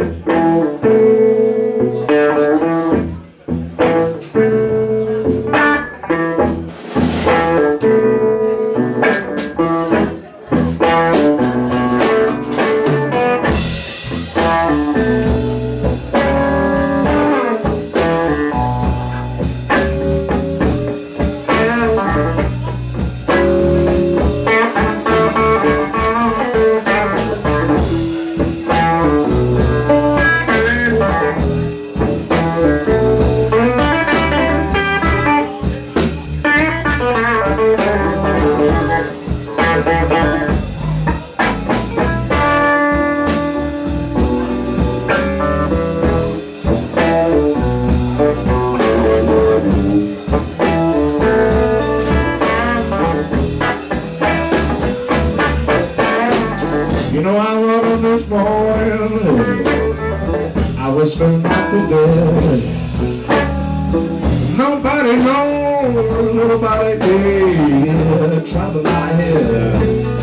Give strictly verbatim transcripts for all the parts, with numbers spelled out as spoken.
You know I woke up this morning, I was spending out for dead. Nobody knows, nobody did, trouble my head.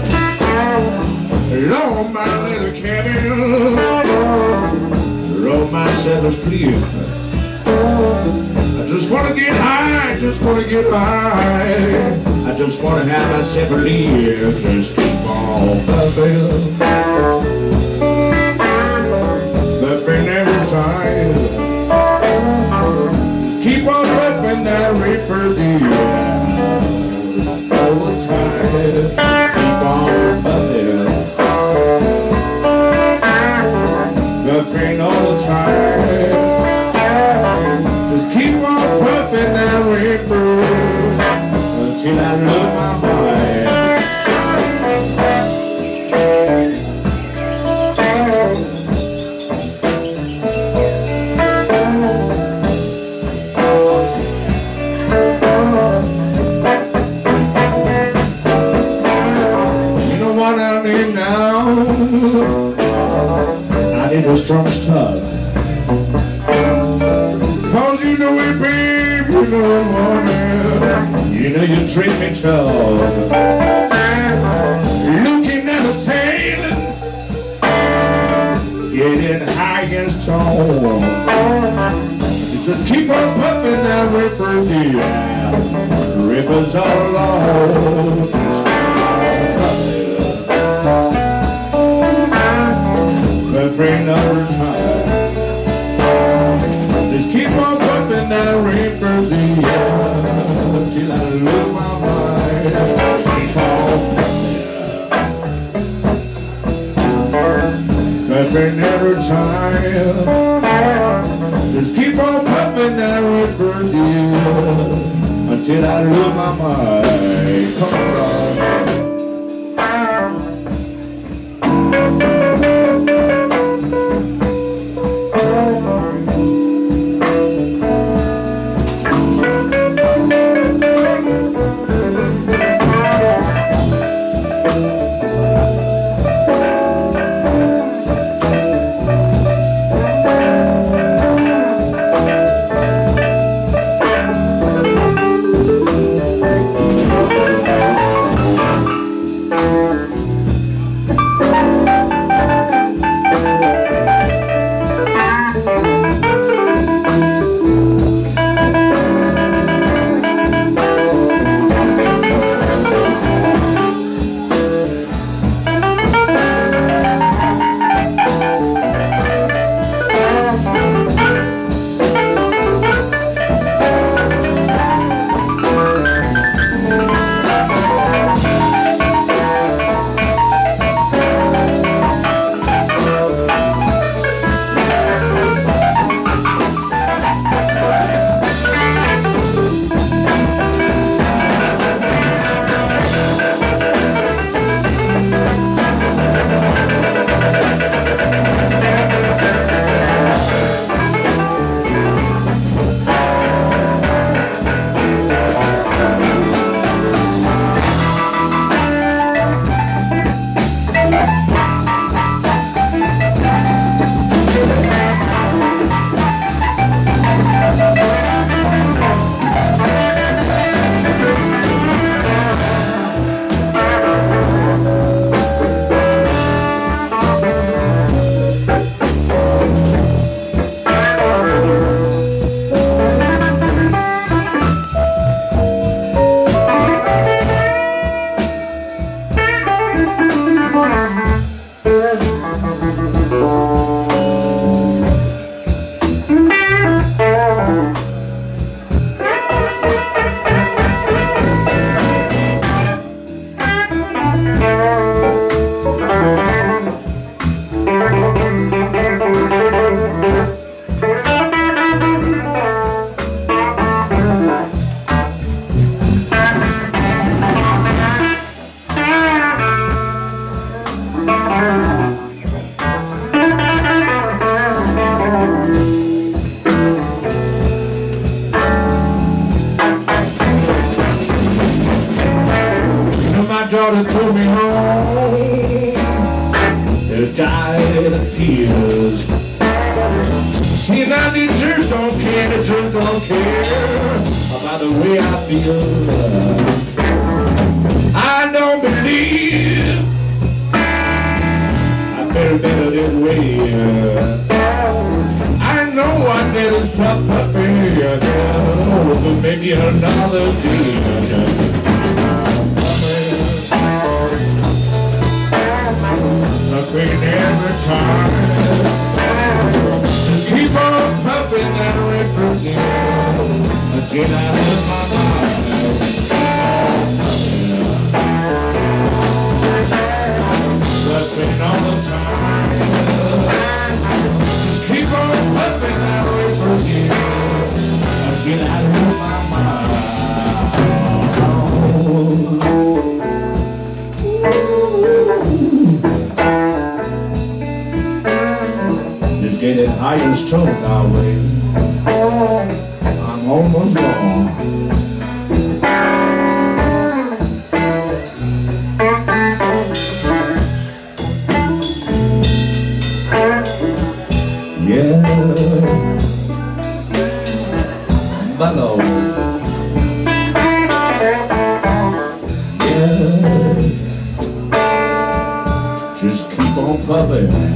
Lord, my little cabin, wrote myself a sleep. I just wanna get high, just wanna get high. I just wanna have myself a leave, just keep on puffin'. Puffin' every time. Just keep on puffin' that reefer deal. All the time, keep on puffin'. Puffin' all the time. Just keep on puffin' that reefer until I lose my mind. You know what I need now? I need a strong tug. Cause you know it, babe, you know it, woman. You know you treat me tough. Looking at a sailing, getting high and strong. You just keep on pumping that ripper, dear. Rippers all along. Every other time. Just keep on pumping that reefer, yeah, until I lose my mind. Keep on pumping. Every other time. Just keep on pumping that reefer, yeah, until I lose my mind. Come on. is. See, now they just don't care, they just don't care about the way I feel. I don't believe I better better this way. I know I did a tough puppy, but maybe another day. Nothing every time. Just keep on puffing that record until I hit my mind. Nothing all the time. Just keep on puffing that record until I hit my mind. Getting high and strong now, baby. I'm almost gone. Yeah, mellow. Yeah, just keep on puffing.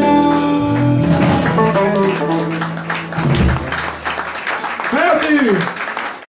Merci.